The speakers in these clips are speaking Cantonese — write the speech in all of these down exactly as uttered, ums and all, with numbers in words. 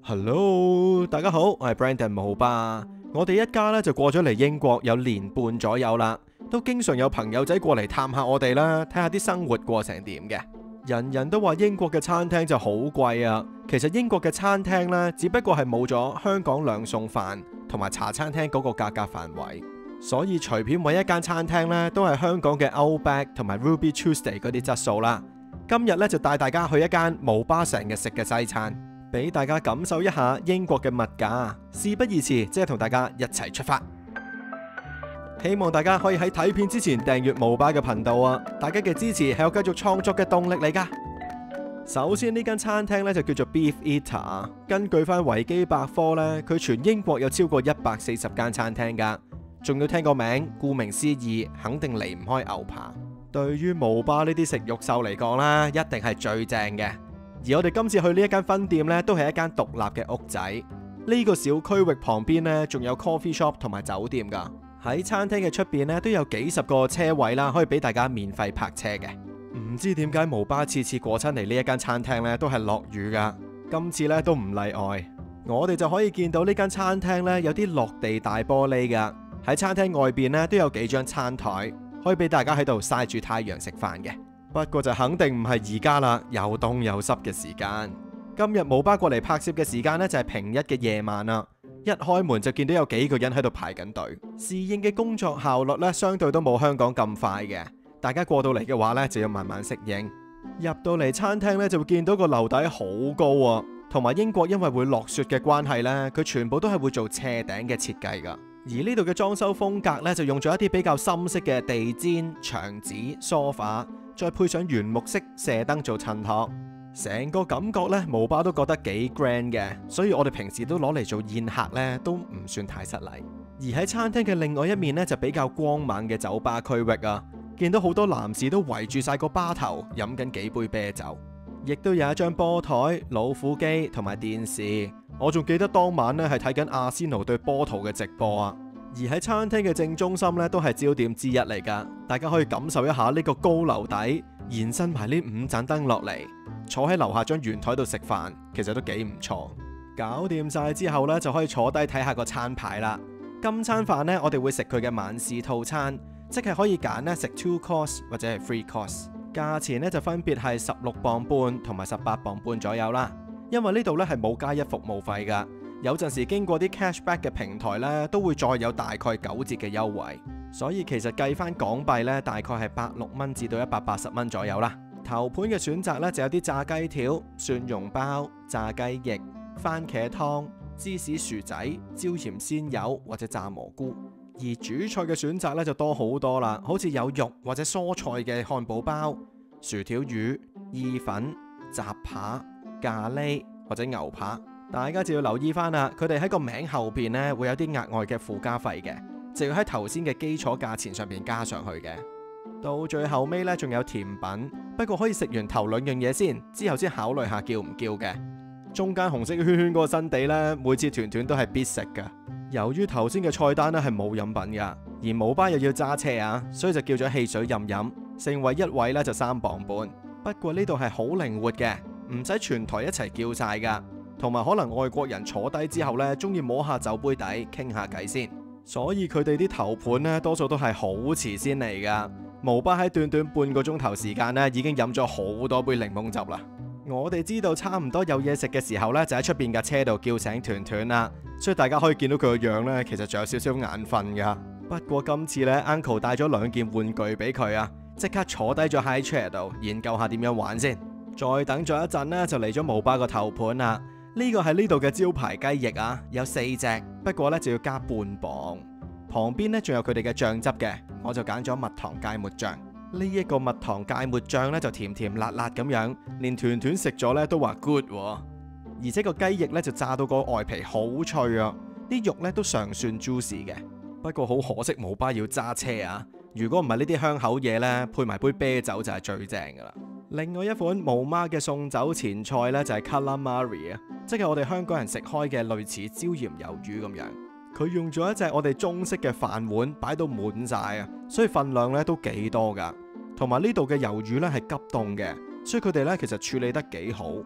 Hello，大家好，我係 Brandon 毛巴。我哋一家咧就過咗嚟英國有年半左右啦，都經常有朋友仔過嚟探下我哋啦，睇下啲生活過成點嘅。人人都話英國嘅餐廳就好貴啊，其實英國嘅餐廳呢，只不過係冇咗香港兩餸飯同埋茶餐廳嗰個價格範圍，所以隨便揾一間餐廳呢，都係香港嘅 Outback 同埋 Ruby Tuesday 嗰啲質素啦。今日咧就帶大家去一間毛巴成日食嘅西餐，俾大家感受一下英國嘅物價。事不宜遲，即係同大家一齊出發。希望大家可以喺睇片之前訂閱毛巴嘅頻道啊！大家嘅支持係我繼續創作嘅動力嚟噶。首先呢間餐廳咧就叫做 Beef Eater， 根據翻維基百科咧，佢全英國有超過一百四十間餐廳噶，仲要聽個名，顧名思義，肯定離唔開牛扒。對於毛巴呢啲食肉獸嚟講啦，一定係最正嘅。而我哋今次去呢一間分店呢，都係一間獨立嘅屋仔。呢個小區域旁邊呢，仲有 coffee shop 同埋酒店噶。喺餐廳嘅出邊呢，都有幾十個車位啦，可以俾大家免費泊車嘅。唔知點解毛巴次次過親嚟呢一間餐廳呢，都係落雨噶。今次呢，都唔例外。我哋就可以見到呢間餐廳呢，有啲落地大玻璃噶。喺餐廳外邊呢，都有幾張餐台，可以俾大家喺度曬住太陽食飯嘅。不過就肯定唔係而家啦，又凍又濕嘅時間。今日毛巴過嚟拍攝嘅時間呢，就係平日嘅夜晚啦。一開門就見到有幾個人喺度排緊隊。侍應嘅工作效率呢，相對都冇香港咁快嘅。大家過到嚟嘅話呢，就要慢慢適應。入到嚟餐廳呢，就會見到個樓底好高啊，同埋英國因為會落雪嘅關係呢，佢全部都係會做斜頂嘅設計噶。而呢度嘅裝修風格呢，就用咗一啲比較深色嘅地氈、牆紙、梳化，再配上原木色射燈做襯托，成個感覺呢，毛巴都覺得幾 grand 嘅，所以我哋平時都攞嚟做宴客呢，都唔算太失禮。而喺餐廳嘅另外一面呢，就比較光猛嘅酒吧區域啊，見到好多男士都圍住晒個吧頭飲緊幾杯啤酒，亦都有一張波台、老虎機同埋電視。我仲記得當晚呢係睇緊阿仙奴對波圖嘅直播啊。而喺餐廳嘅正中心呢，都係焦點之一嚟噶，大家可以感受一下呢個高樓底延伸埋呢五盞燈落嚟，坐喺樓下張圓台度食飯，其實都幾唔錯。搞掂晒之後呢，就可以坐低睇下個餐牌啦。今餐飯呢，我哋會食佢嘅晚市套餐，即係可以揀呢食 two course 或者係 three course， 價錢呢就分別係十六磅半同埋十八磅半左右啦。因為呢度呢係冇加一服務費噶。有陣時經過啲 cashback 嘅平台呢，都會再有大概九折嘅優惠，所以其實計翻港幣呢，大概係百六蚊至到一百八十蚊左右啦。頭盤嘅選擇呢，就有啲炸雞條、蒜蓉包、炸雞翼、番茄湯、芝士薯仔、椒鹽鮮魷或者炸蘑菇。而主菜嘅選擇呢，就多好多啦，好似有肉或者蔬菜嘅漢堡包、薯條魚、意粉、雜扒、咖喱或者牛扒。大家就要留意翻啦，佢哋喺個名後邊呢會有啲額外嘅附加費嘅，就要喺頭先嘅基礎價錢上邊加上去嘅。到最後尾呢，仲有甜品，不過可以食完頭兩樣嘢先，之後先考慮下叫唔叫嘅。中間紅色圈圈嗰個新地呢，每次團團都係必食噶。由於頭先嘅菜單呢係冇飲品噶，而毛巴又要揸車啊，所以就叫咗汽水飲飲，成為一位呢就三磅半。不過呢度係好靈活嘅，唔使全台一齊叫晒噶。同埋可能外國人坐低之後呢，中意摸下酒杯底傾下偈先，所以佢哋啲頭盤呢，多數都係好遲先嚟噶。毛巴喺短短半個鐘頭時間呢，已經飲咗好多杯檸檬汁啦。我哋知道差唔多有嘢食嘅時候呢，就喺出邊架車度叫醒團團啦。所以大家可以見到佢個樣呢，其實仲有少少眼瞓噶。不過今次呢 Uncle 帶咗兩件玩具俾佢啊，即刻坐低咗喺 chair 度研究下點樣玩先。再等咗一陣呢，就嚟咗毛巴個頭盤啦。呢個係呢度嘅招牌雞翼啊，有四隻，不過呢就要加半磅。旁邊呢仲有佢哋嘅醬汁嘅，我就揀咗蜜糖芥末醬。呢一個蜜糖芥末醬呢就甜甜辣辣咁樣，連團團食咗呢都話 good 喎。而且個雞翼呢就炸到個外皮好脆啊，啲肉呢都尚算 juicy 嘅。不過好可惜毛巴要揸車啊，如果唔係呢啲香口嘢呢，配埋杯啤酒就係最正噶啦。另外一款毛媽嘅送酒前菜呢，就係 calamari 啊，即係我哋香港人食開嘅類似椒鹽魷魚咁樣。佢用咗一隻我哋中式嘅飯碗擺到滿晒啊，所以份量呢都幾多噶。同埋呢度嘅魷魚呢係急凍嘅，所以佢哋呢其實處理得幾好。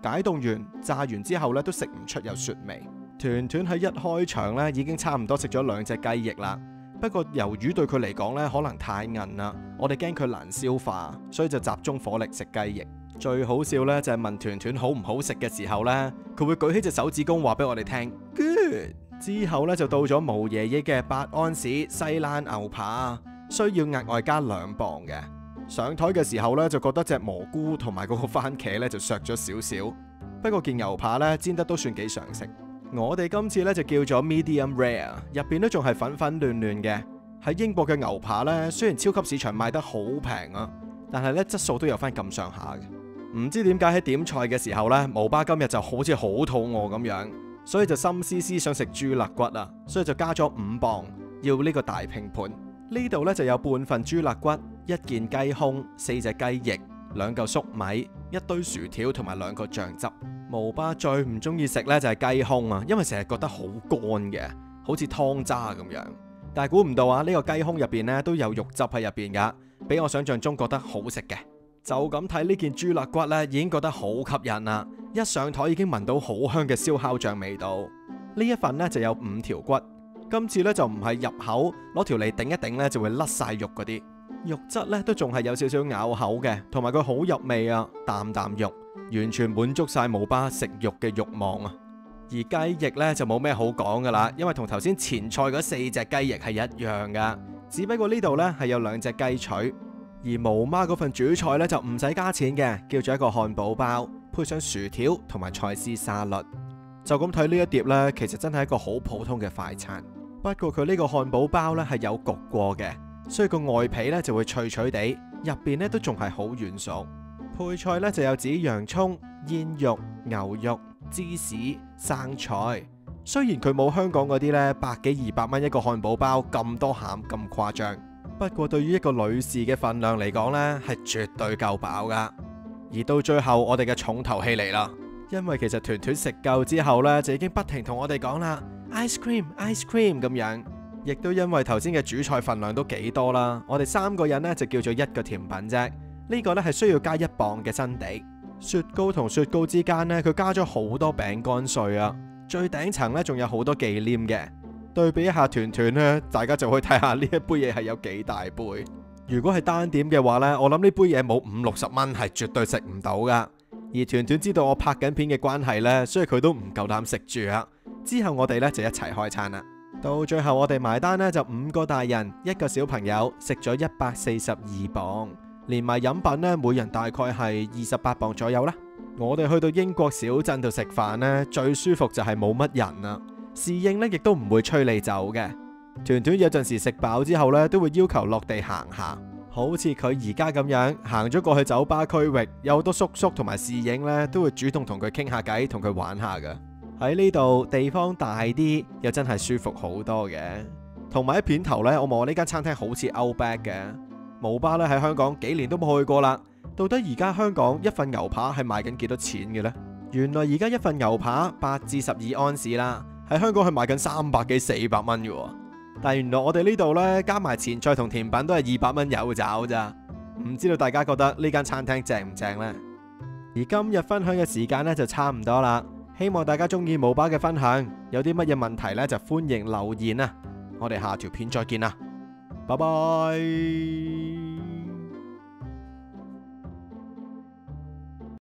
解凍完炸完之後咧都食唔出有雪味。團團喺一開場咧已經差唔多食咗兩隻雞翼啦，不過魷魚對佢嚟講咧可能太韌啦，我哋驚佢難消化，所以就集中火力食雞翼。最好笑咧就係問團團好唔好食嘅時候咧，佢會舉起隻手指公話俾我哋聽 Good。之後咧就到咗毛爺爺嘅八安士西冷牛扒，需要額外加兩磅嘅。上台嘅時候咧就覺得隻蘑菇同埋嗰個番茄咧就削咗少少，不過件牛扒咧煎得都算幾常食。我哋今次咧就叫咗 medium rare， 入邊都仲係粉粉嫩嫩嘅。喺英國嘅牛扒咧雖然超級市場賣得好平啊，但係咧質素都有翻咁上下嘅。唔知點解喺點菜嘅時候咧，毛巴今日就好似好肚餓咁樣，所以就心思思想食豬肋骨啊，所以就加咗五磅，要呢個大拼盤。呢度咧就有半份豬肋骨、一件雞胸、四隻雞翼、兩嚿粟米、一堆薯條同埋兩個醬汁。毛巴最唔中意食咧就係雞胸啊，因為成日覺得好乾嘅，好似湯渣咁樣。但係估唔到啊，呢個雞胸入邊咧都有肉汁喺入邊噶，比我想象中覺得好食嘅。就咁睇呢件豬肋骨咧，已經覺得好吸引啦！一上台已經聞到好香嘅燒烤醬味道。呢一份呢就有五條骨，今次呢就唔係入口攞條脷頂一頂呢就會甩晒肉嗰啲，肉質呢都仲係有少少咬口嘅，同埋佢好入味啊，啖啖肉，完全滿足晒毛巴食肉嘅慾望啊！而雞翼呢就冇咩好講噶啦，因為同頭先前菜嗰四隻雞翼係一樣噶，只不過呢度呢係有兩隻雞腿。而毛媽嗰份主菜咧就唔使加錢嘅，叫做一個漢堡包，配上薯條同埋菜絲沙律。就咁睇呢一碟咧，其實真係一個好普通嘅快餐。不過佢呢個漢堡包咧係有焗過嘅，所以個外皮咧就會脆脆地，入邊咧都仲係好軟熟。配菜咧就有紫洋蔥、煙肉、牛肉、芝士、生菜。雖然佢冇香港嗰啲咧百幾二百蚊一個漢堡包咁多餡咁誇張。不過對於一個女士嘅份量嚟講呢，係絕對夠飽噶。而到最後我哋嘅重頭戲嚟啦，因為其實團團食夠之後呢，就已經不停同我哋講啦 ice cream ice cream 咁樣。亦都因為頭先嘅主菜份量都幾多啦，我哋三個人呢就叫做一個甜品啫。呢個呢係需要加一磅嘅真地。雪糕同雪糕之間呢，佢加咗好多餅乾碎啊，最頂層呢仲有好多忌廉嘅。對比一下團團呢，大家就可以睇下呢一杯嘢係有幾大杯。如果係單點嘅話呢，我諗呢杯嘢冇五六十蚊係絕對食唔到噶。而團團知道我拍緊片嘅關係呢，所以佢都唔夠膽食住啊。之後我哋呢就一齊開餐啦。到最後我哋埋單呢，就五個大人一個小朋友食咗一百四十二磅，連埋飲品呢，每人大概係二十八磅左右啦。我哋去到英國小鎮度食飯呢，最舒服就係冇乜人啊。侍應咧亦都唔會催你走嘅。團團有陣時食飽之後咧，都會要求落地行下，好似佢而家咁樣行咗過去酒吧區域，有好多叔叔同埋侍應咧都會主動同佢傾下偈，同佢玩下㗎。喺呢度地方大啲，又真係舒服好多嘅。同埋喺片頭呢，我望呢間餐廳好似 Outback 嘅。毛巴咧喺香港幾年都冇去過啦。到底而家香港一份牛扒係賣緊幾多錢嘅呢？原來而家一份牛扒八至十二安士啦。喺香港係賣緊三百幾四百蚊嘅，但係原來我哋呢度呢，加埋前菜同甜品都係二百蚊有找咋。唔知道大家覺得呢間餐廳正唔正呢？而今日分享嘅時間呢，就差唔多啦，希望大家中意毛巴嘅分享，有啲乜嘢問題呢，就歡迎留言啊！我哋下條片再見啦，拜拜。